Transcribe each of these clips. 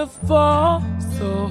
wanna fall so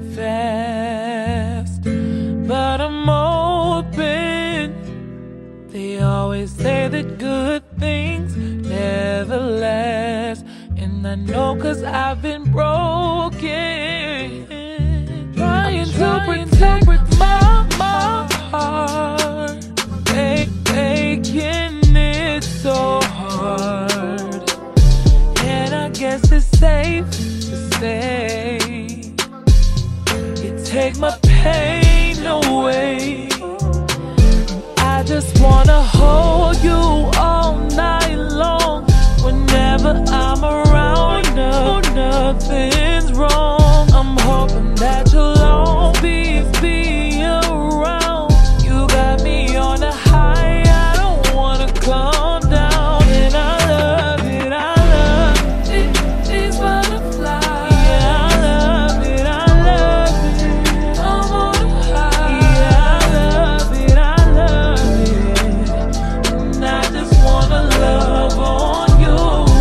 fast, but I'm open. They always say that good things never last, and I know 'cause I've been broken, trying to protect my heart, making it so hard. And I guess it's safe to say you take my pain away. I just wanna hold you all night long. Whenever I'm around, no, nothing's wrong. I'm hoping that you'll always be around. You got me on a high, I don't wanna calm down. And I love it, these butterflies. Yeah, I love it, I'm on a high. Yeah, I love it, and I just wanna love on you.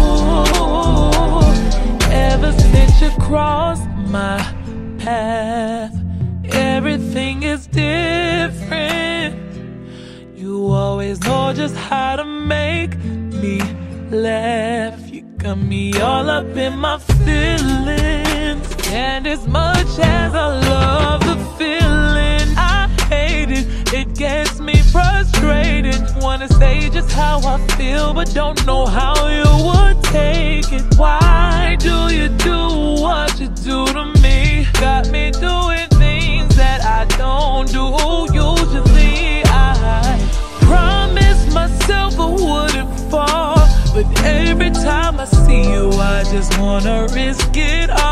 Ever since you crossed my path, everything is different. You always know just how to make me laugh. You got me all up in my feelings, and as much as I love the feeling, I hate it. It gets me frustrated. Wanna say just how I feel, but don't know how you would take it. Why do you do what you do to me? Got me doing things that I don't do usually. I promised myself I wouldn't fall, but every time I see you, I just wanna risk it all.